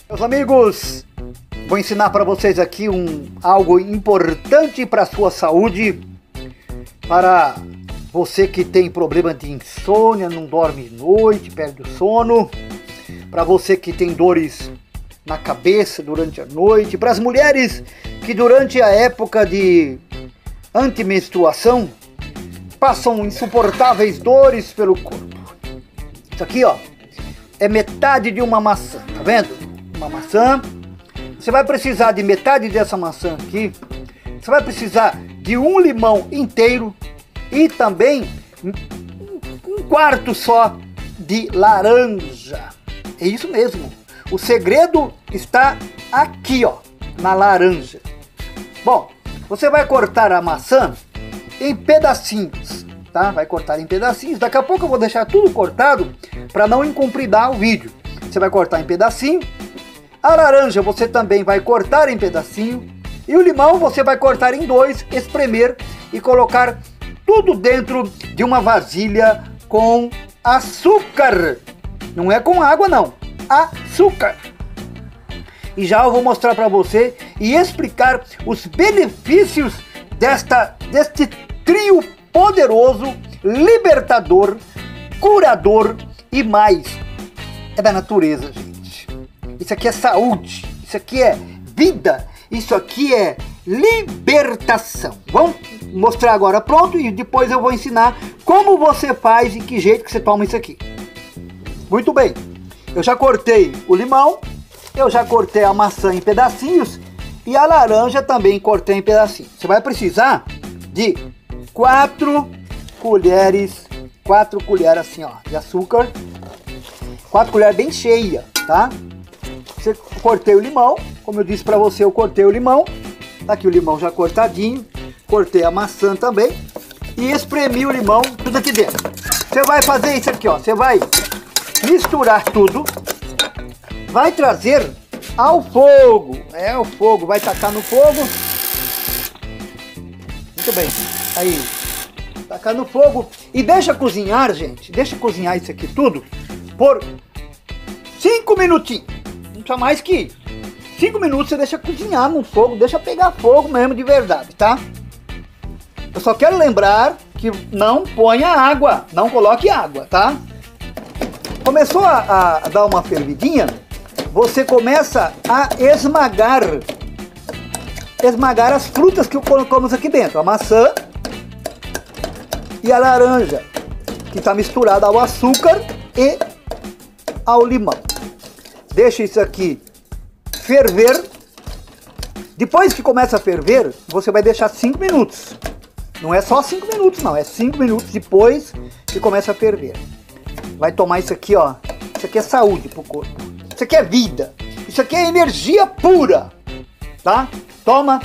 Meus amigos, vou ensinar para vocês aqui algo importante para a sua saúde, para você que tem problema de insônia, não dorme de noite, perde o sono, para você que tem dores na cabeça durante a noite, para as mulheres que durante a época de antimenstruação passam insuportáveis dores pelo corpo. Isso aqui, ó, é metade de uma maçã, tá vendo? Uma maçã. Você vai precisar de metade dessa maçã aqui. Você vai precisar de um limão inteiro e também um quarto só de laranja. É isso mesmo. O segredo está aqui, ó, na laranja. Bom, você vai cortar a maçã em pedacinhos, tá? Vai cortar em pedacinhos. Daqui a pouco eu vou deixar tudo cortado para não incompridar o vídeo. Você vai cortar em pedacinho. A laranja você também vai cortar em pedacinho. E o limão você vai cortar em dois, espremer e colocar tudo dentro de uma vasilha com açúcar. Não é com água não, açúcar. E já eu vou mostrar para você e explicar os benefícios deste trio poderoso, libertador, curador e mais. É da natureza, gente. Isso aqui é saúde, isso aqui é vida, isso aqui é libertação. Vamos mostrar agora pronto e depois eu vou ensinar como você faz e que jeito que você toma isso aqui. Muito bem, eu já cortei o limão, eu já cortei a maçã em pedacinhos e a laranja também cortei em pedacinhos. Você vai precisar de 4 colheres assim, ó, de açúcar. 4 colheres bem cheia, tá? Cortei o limão, como eu disse pra você, eu cortei o limão. Tá aqui o limão já cortadinho. Cortei a maçã também. E espremi o limão tudo aqui dentro. Você vai fazer isso aqui, ó. Você vai misturar tudo. Vai trazer ao fogo. É, o fogo. Vai tacar no fogo. Muito bem. Aí. Tacar no fogo. E deixa cozinhar, gente. Deixa cozinhar isso aqui tudo por 5 minutinhos. Não precisa mais que isso. 5 minutos você deixa cozinhar no fogo, deixa pegar fogo mesmo de verdade, tá? Eu só quero lembrar que não ponha água, não coloque água, tá? Começou a dar uma fervidinha, você começa a esmagar as frutas que colocamos aqui dentro, a maçã e a laranja, que está misturada ao açúcar e ao limão. Deixa isso aqui ferver. Depois que começa a ferver, você vai deixar 5 minutos. Não é só 5 minutos não, é 5 minutos depois que começa a ferver. Vai tomar isso aqui, ó. Isso aqui é saúde pro corpo. Isso aqui é vida. Isso aqui é energia pura. Tá? Toma.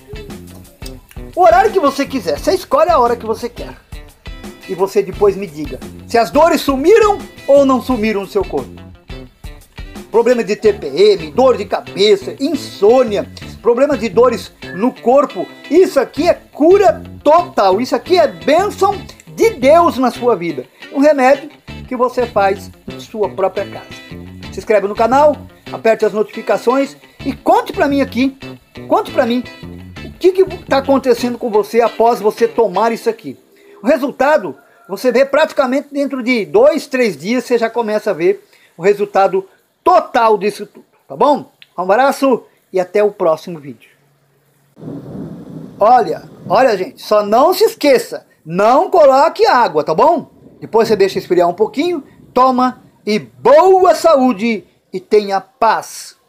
O horário que você quiser. Você escolhe a hora que você quer. E você depois me diga se as dores sumiram ou não sumiram no seu corpo. Problema de TPM, dor de cabeça, insônia, problema de dores no corpo. Isso aqui é cura total. Isso aqui é bênção de Deus na sua vida. Um remédio que você faz em sua própria casa. Se inscreve no canal, aperte as notificações e conte pra mim aqui, conte pra mim o que está acontecendo com você após você tomar isso aqui. O resultado você vê praticamente dentro de 2, 3 dias, você já começa a ver o resultado total disso tudo, tá bom? Um abraço e até o próximo vídeo. Olha, gente, só não se esqueça, não coloque água, tá bom? Depois você deixa esfriar um pouquinho, toma e boa saúde e tenha paz.